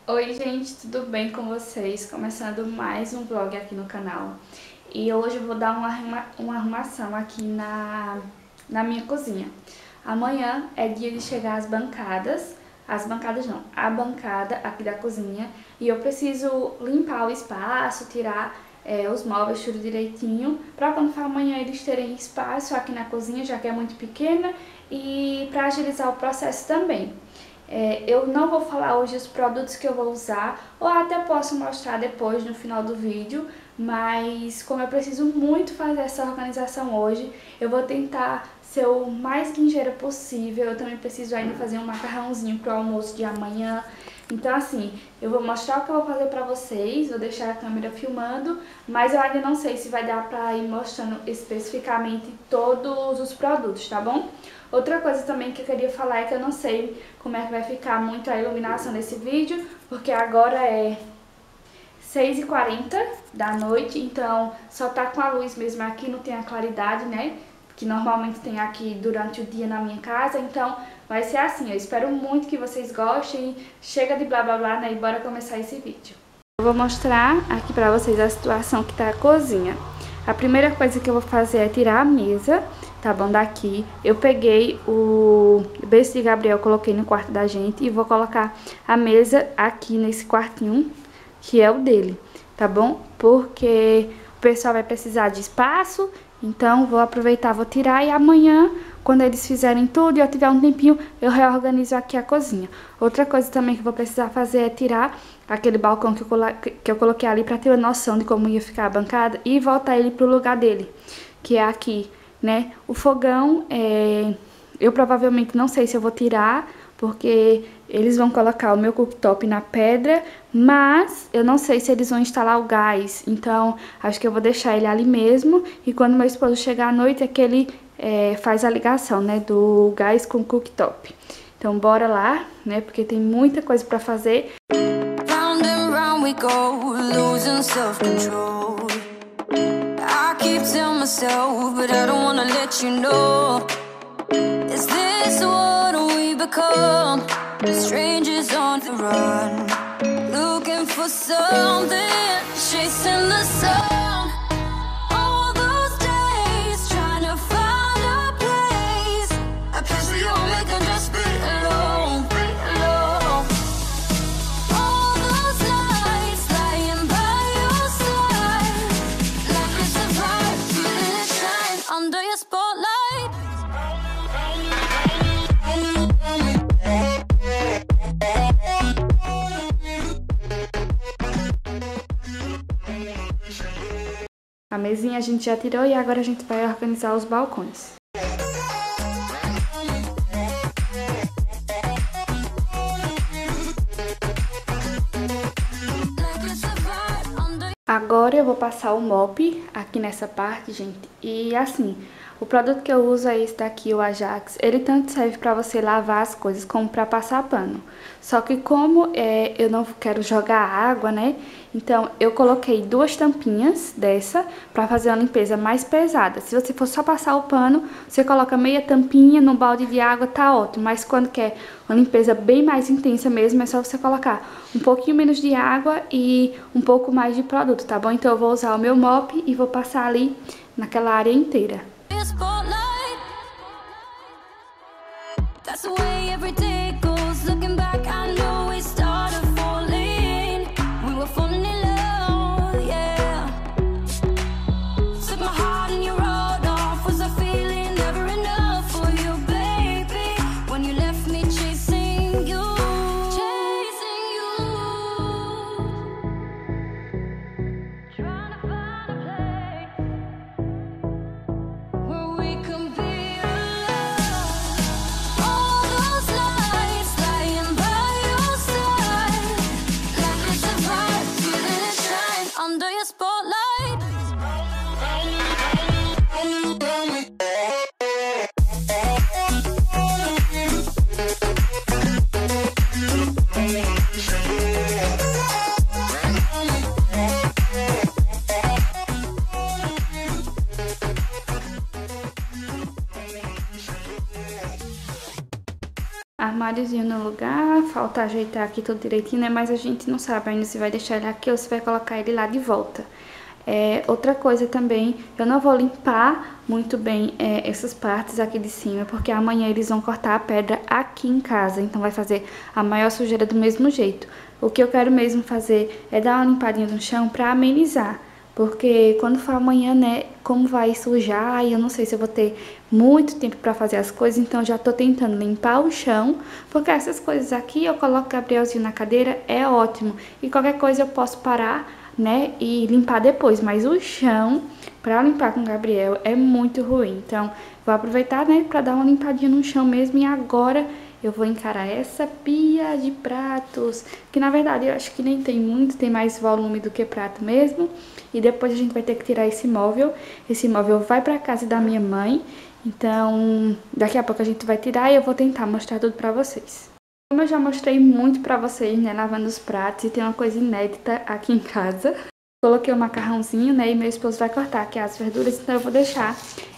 Oi gente, tudo bem com vocês? Começando mais um vlog aqui no canal. E hoje eu vou dar uma arrumação aqui na minha cozinha. Amanhã é dia de chegar as bancadas não, a bancada aqui da cozinha. E eu preciso limpar o espaço, tirar os móveis tudo direitinho, para quando for amanhã eles terem espaço aqui na cozinha, já que é muito pequena, e para agilizar o processo também. Eu não vou falar hoje os produtos que eu vou usar, ou até posso mostrar depois no final do vídeo, mas como eu preciso muito fazer essa organização hoje, eu vou tentar ser o mais ligeira possível. Eu também preciso ainda fazer um macarrãozinho pro almoço de amanhã. Então assim, eu vou mostrar o que eu vou fazer pra vocês, vou deixar a câmera filmando, mas eu ainda não sei se vai dar pra ir mostrando especificamente todos os produtos, tá bom? Outra coisa também que eu queria falar é que eu não sei como é que vai ficar muito a iluminação desse vídeo, porque agora é 6h40 da noite, então só tá com a luz mesmo aqui, não tem a claridade, né? Que normalmente tem aqui durante o dia na minha casa, então vai ser assim. Eu espero muito que vocês gostem. Chega de blá blá blá, né? E bora começar esse vídeo. Eu vou mostrar aqui pra vocês a situação que tá a cozinha. A primeira coisa que eu vou fazer é tirar a mesa, tá bom, daqui. Eu peguei o berço de Gabriel, coloquei no quarto da gente e vou colocar a mesa aqui nesse quartinho, que é o dele, tá bom? Porque o pessoal vai precisar de espaço, então vou aproveitar, vou tirar e amanhã, quando eles fizerem tudo e eu tiver um tempinho, eu reorganizo aqui a cozinha. Outra coisa também que eu vou precisar fazer é tirar aquele balcão que eu coloquei ali pra ter uma noção de como ia ficar a bancada e voltar ele pro lugar dele, que é aqui, né? O fogão, eu provavelmente não sei se eu vou tirar, porque eles vão colocar o meu cooktop na pedra, mas eu não sei se eles vão instalar o gás, então acho que eu vou deixar ele ali mesmo, e quando meu esposo chegar à noite é que ele faz a ligação, né, do gás com o cooktop. Então bora lá, né, porque tem muita coisa pra fazer. Round and round we go, losing self-control. I keep telling myself, but I don't wanna let you know. Is this what we become? Strangers on the run, looking for something, chasing the sun. All those days trying to find a place, a place where you'll make them just be alone, be alone. All those nights lying by your side, like a surprise, feeling it shine under your spotlight. A mesinha a gente já tirou e agora a gente vai organizar os balcões. Agora eu vou passar o mop aqui nessa parte, gente. E assim, o produto que eu uso é esse daqui, o Ajax. Ele tanto serve pra você lavar as coisas como pra passar pano. Só que como eu não quero jogar água, né? Então eu coloquei 2 tampinhas dessa pra fazer uma limpeza mais pesada. Se você for só passar o pano, você coloca meia tampinha no balde de água, tá ótimo. Mas quando quer uma limpeza bem mais intensa mesmo, é só você colocar um pouquinho menos de água e um pouco mais de produto, tá bom? Então eu vou usar o meu mop e vou passar ali naquela área inteira. armáriozinho no lugar, falta ajeitar aqui tudo direitinho, né? Mas a gente não sabe ainda se vai deixar ele aqui ou se vai colocar ele lá de volta. Outra coisa também, eu não vou limpar muito bem essas partes aqui de cima, porque amanhã eles vão cortar a pedra aqui em casa, então vai fazer a maior sujeira do mesmo jeito. O que eu quero mesmo fazer é dar uma limpadinha no chão pra amenizar, porque quando for amanhã, né, como vai sujar, e eu não sei se eu vou ter muito tempo pra fazer as coisas, então eu já tô tentando limpar o chão, porque essas coisas aqui eu coloco o Gabrielzinho na cadeira, é ótimo, e qualquer coisa eu posso parar, né, e limpar depois, mas o chão, pra limpar com o Gabriel, é muito ruim. Então, vou aproveitar, né, pra dar uma limpadinha no chão mesmo, e agora eu vou encarar essa pia de pratos, que na verdade eu acho que nem tem muito, tem mais volume do que prato mesmo, e depois a gente vai ter que tirar esse móvel vai pra casa da minha mãe, então daqui a pouco a gente vai tirar e eu vou tentar mostrar tudo pra vocês. Como eu já mostrei muito pra vocês, né, lavando os pratos, e tem uma coisa inédita aqui em casa. Coloquei o macarrãozinho, né, e meu esposo vai cortar aqui as verduras, então eu vou deixar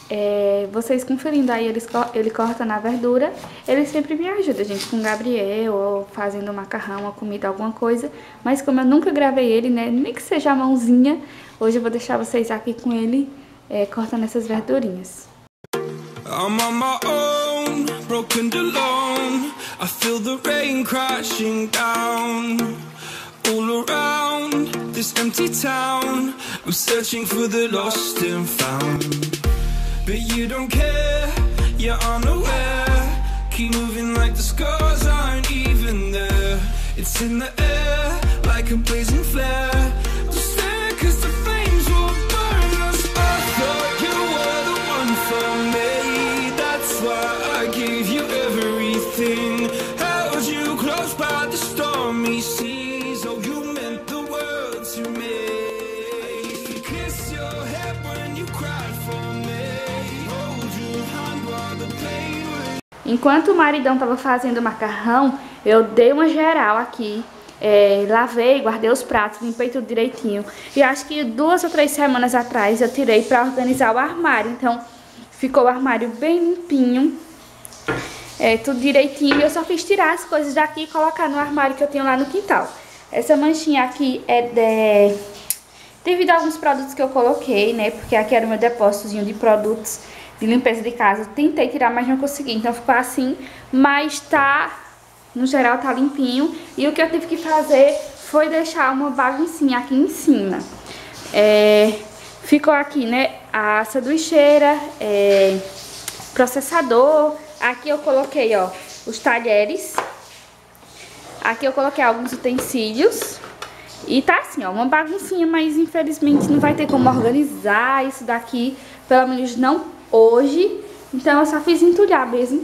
vocês conferindo aí, ele corta na verdura. Ele sempre me ajuda, gente, com o Gabriel, ou fazendo macarrão, a comida, alguma coisa. Mas como eu nunca gravei ele, né, nem que seja a mãozinha, hoje eu vou deixar vocês aqui com ele, cortando essas verdurinhas. I'm on my own, broken alone. I feel the rain crashing down all around this empty town. I'm searching for the lost and found, but you don't care, you're unaware. Keep moving like the scars aren't even there. It's in the air like a blazing flare. Just stare 'cause the flames will burn us. I thought you were the one for me, that's why I gave you everything. Held you close by the stormy seas. Oh, you meant the world to me. I used to kiss your head when you cried for me. Enquanto o maridão tava fazendo o macarrão, eu dei uma geral aqui, lavei, guardei os pratos, limpei tudo direitinho. E acho que 2 ou 3 semanas atrás eu tirei pra organizar o armário, então ficou o armário bem limpinho, tudo direitinho. Eu só fiz tirar as coisas daqui e colocar no armário que eu tenho lá no quintal. Essa manchinha aqui é devido a alguns produtos que eu coloquei, né, porque aqui era o meu depósitozinho de produtos de limpeza de casa. Tentei tirar, mas não consegui, então ficou assim, mas tá, no geral tá limpinho. E o que eu tive que fazer foi deixar uma baguncinha aqui em cima. Ficou aqui, né, a sanduicheira, processador. Aqui eu coloquei, ó, os talheres. Aqui eu coloquei alguns utensílios. E tá assim, ó, uma baguncinha, mas infelizmente não vai ter como organizar isso daqui, pelo menos não hoje, então eu só fiz entulhar mesmo.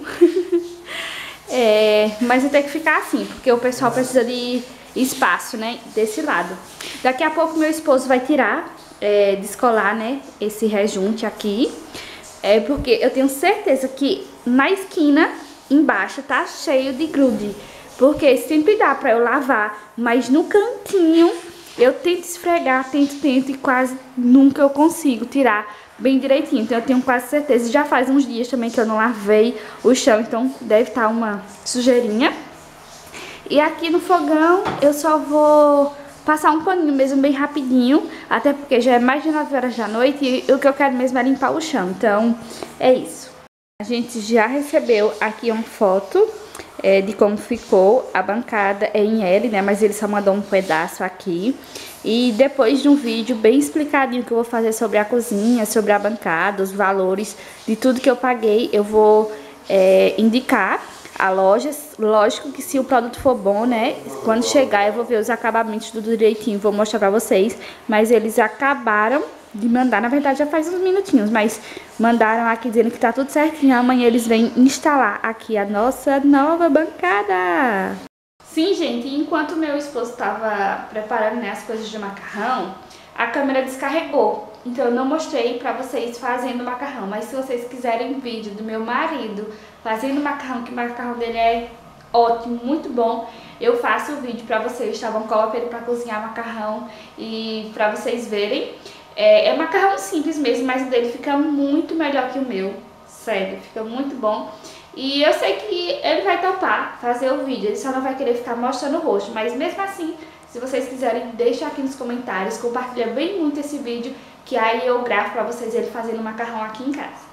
Mas vai ter que ficar assim, porque o pessoal precisa de espaço, né, desse lado. Daqui a pouco meu esposo vai tirar, descolar, né, esse rejunte aqui, porque eu tenho certeza que na esquina embaixo tá cheio de grude, porque sempre dá pra eu lavar, mas no cantinho eu tento esfregar, tento e quase nunca eu consigo tirar bem direitinho. Então eu tenho quase certeza, já faz uns dias também que eu não lavei o chão, então deve estar uma sujeirinha. E aqui no fogão eu só vou passar um paninho mesmo bem rapidinho, até porque já é mais de 9 horas da noite e o que eu quero mesmo é limpar o chão, então é isso. A gente já recebeu aqui uma foto de como ficou a bancada, em L, né, mas ele só mandou um pedaço aqui. E depois de um vídeo bem explicadinho que eu vou fazer sobre a cozinha, sobre a bancada, os valores de tudo que eu paguei, eu vou indicar a loja. Lógico que se o produto for bom, né, quando chegar eu vou ver os acabamentos tudo direitinho, vou mostrar pra vocês. Mas eles acabaram de mandar, na verdade já faz uns minutinhos, mas mandaram aqui dizendo que tá tudo certinho. Amanhã eles vêm instalar aqui a nossa nova bancada. Sim, gente, enquanto meu esposo estava preparando, né, as coisas de macarrão, a câmera descarregou. Então eu não mostrei pra vocês fazendo macarrão, mas se vocês quiserem vídeo do meu marido fazendo macarrão, que o macarrão dele é ótimo, muito bom, eu faço o vídeo pra vocês, tá bom? Coloco ele pra cozinhar macarrão e pra vocês verem. É macarrão simples mesmo, mas o dele fica muito melhor que o meu, sério, fica muito bom. E eu sei que ele vai topar fazer o vídeo, ele só não vai querer ficar mostrando o rosto. Mas mesmo assim, se vocês quiserem, deixa aqui nos comentários, compartilha bem muito esse vídeo, que aí eu gravo pra vocês ele fazendo macarrão aqui em casa.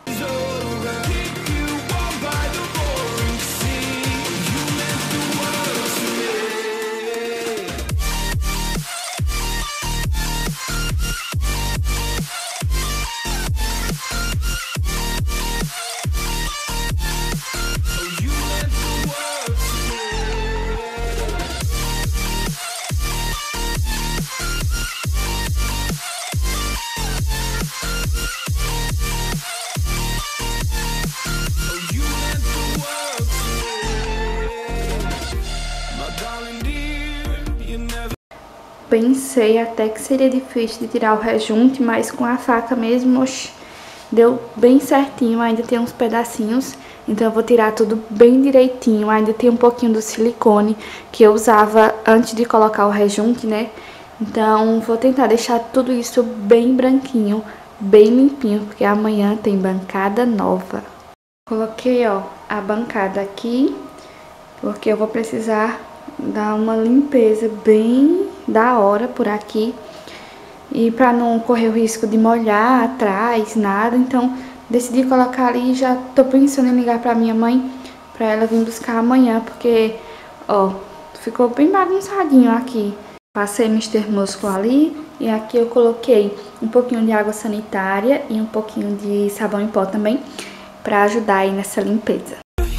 Pensei até que seria difícil de tirar o rejunte, mas com a faca mesmo, oxe, deu bem certinho. Ainda tem uns pedacinhos, então eu vou tirar tudo bem direitinho. Ainda tem um pouquinho do silicone que eu usava antes de colocar o rejunte, né? Então vou tentar deixar tudo isso bem branquinho, bem limpinho, porque amanhã tem bancada nova. Coloquei, ó, a bancada aqui, porque eu vou precisar dar uma limpeza bem da hora por aqui. E pra não correr o risco de molhar atrás, nada, então decidi colocar ali e já tô pensando em ligar pra minha mãe, pra ela vir buscar amanhã, porque, ó, ficou bem bagunçadinho aqui. Passei Mr. Músculo ali e aqui eu coloquei um pouquinho de água sanitária e um pouquinho de sabão em pó também, pra ajudar aí nessa limpeza.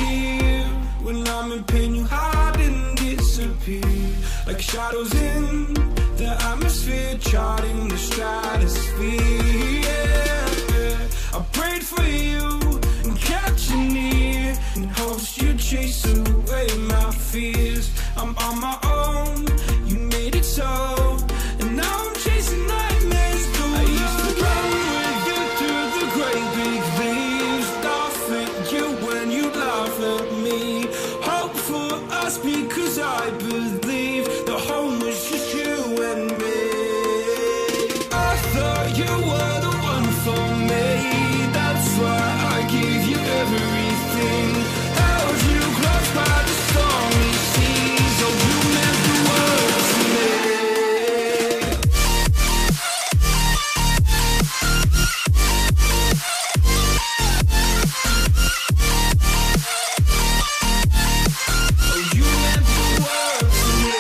Like shadows in the atmosphere, charting the stratosphere. Yeah. I prayed for you and kept you near in hopes you'd chase away my fears. I'm on my own, you made it so, and now I'm chasing nightmares. I used to run with you through the great big leaves, laugh at you when you laugh at me. Hope for us because I believe home was just you and me. I thought you were the one for me. That's why I gave you everything. Held you close by the stormy seas. Oh, you meant the world to me. Oh, you meant the world to me.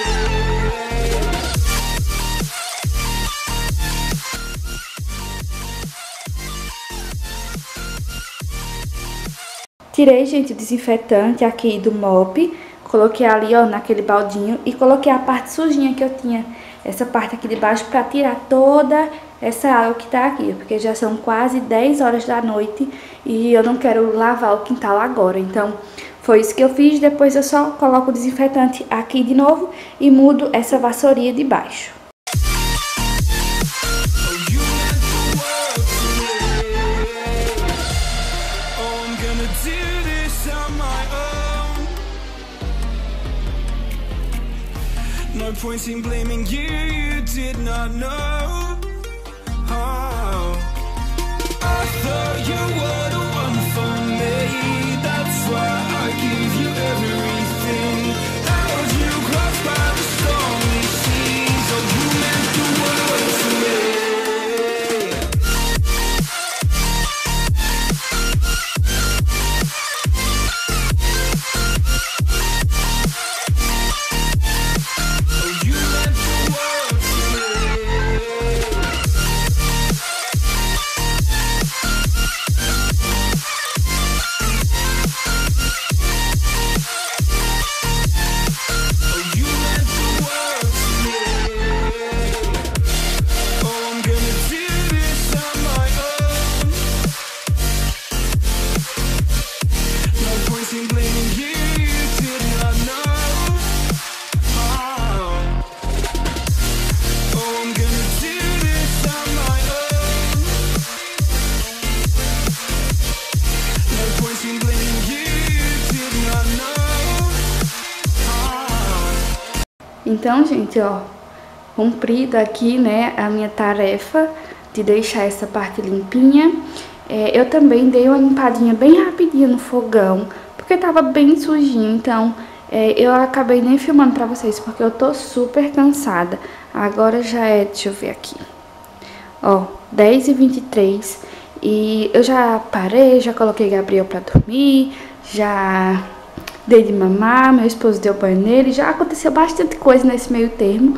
Tirei, gente, o desinfetante aqui do mop, coloquei ali, ó, naquele baldinho e coloquei a parte sujinha que eu tinha, essa parte aqui de baixo, pra tirar toda essa água que tá aqui, porque já são quase 10 horas da noite e eu não quero lavar o quintal agora. Então, foi isso que eu fiz. Depois eu só coloco o desinfetante aqui de novo e mudo essa vassourinha de baixo. No point in blaming you, you did not know. Oh, I thought you were the one for me. That's why I gave you everything. Held you close by the stormy seas. Oh, you meant the world to me. Então, gente, ó, cumprida aqui, né, a minha tarefa de deixar essa parte limpinha. Eu também dei uma limpadinha bem rapidinha no fogão, porque tava bem sujinho, então eu acabei nem filmando pra vocês, porque eu tô super cansada. Agora já é, deixa eu ver aqui, ó, 10h23 e eu já parei, já coloquei Gabriel pra dormir, já dei de mamar, meu esposo deu banho nele, já aconteceu bastante coisa nesse meio termo,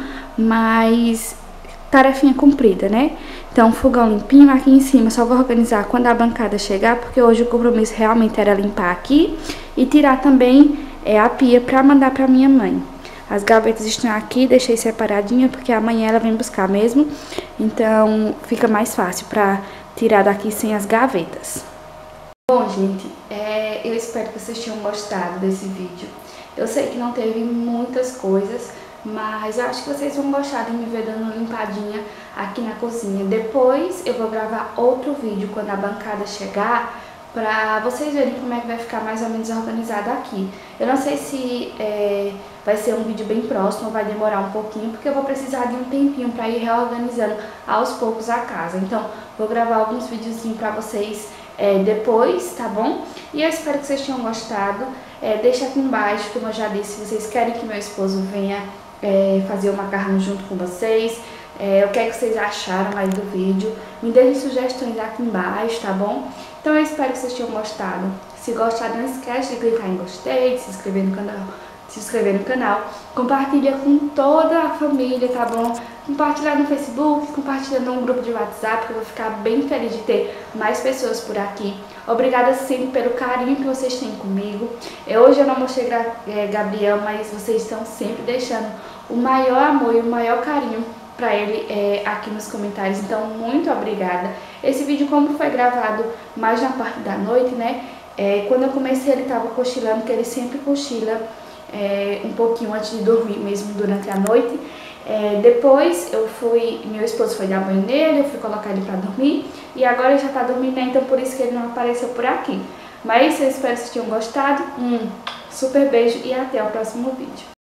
mas tarefinha cumprida, né? Então, fogão limpinho aqui em cima, só vou organizar quando a bancada chegar, porque hoje o compromisso realmente era limpar aqui e tirar também a pia pra mandar pra minha mãe. As gavetas estão aqui, deixei separadinha, porque amanhã ela vem buscar mesmo, então fica mais fácil pra tirar daqui sem as gavetas. Bom, gente, eu espero que vocês tenham gostado desse vídeo. Eu sei que não teve muitas coisas, mas eu acho que vocês vão gostar de me ver dando uma limpadinha aqui na cozinha. Depois eu vou gravar outro vídeo quando a bancada chegar, pra vocês verem como é que vai ficar mais ou menos organizado aqui. Eu não sei se vai ser um vídeo bem próximo ou vai demorar um pouquinho, porque eu vou precisar de um tempinho pra ir reorganizando aos poucos a casa. Então, vou gravar alguns videozinhos pra vocês depois, tá bom? E eu espero que vocês tenham gostado. Deixa aqui embaixo, como eu já disse, se vocês querem que meu esposo venha fazer o macarrão junto com vocês, o que é que vocês acharam aí do vídeo. Me deixem sugestões aqui embaixo, tá bom? Então eu espero que vocês tenham gostado. Se gostaram, não esquece de clicar em gostei, de se inscrever no canal, compartilha com toda a família, tá bom? Compartilhar no Facebook, compartilha num grupo de WhatsApp, que eu vou ficar bem feliz de ter mais pessoas por aqui. Obrigada sempre pelo carinho que vocês têm comigo. Hoje eu não mostrei Gabriel, mas vocês estão sempre deixando o maior amor e o maior carinho pra ele aqui nos comentários, então muito obrigada. Esse vídeo, como foi gravado mais na parte da noite, né? Quando eu comecei ele tava cochilando, que ele sempre cochila um pouquinho antes de dormir, mesmo durante a noite. Depois meu esposo foi dar banho nele, eu fui colocar ele pra dormir, e agora ele já tá dormindo, né? Então por isso que ele não apareceu por aqui. Mas eu espero que vocês tenham gostado, super beijo e até o próximo vídeo.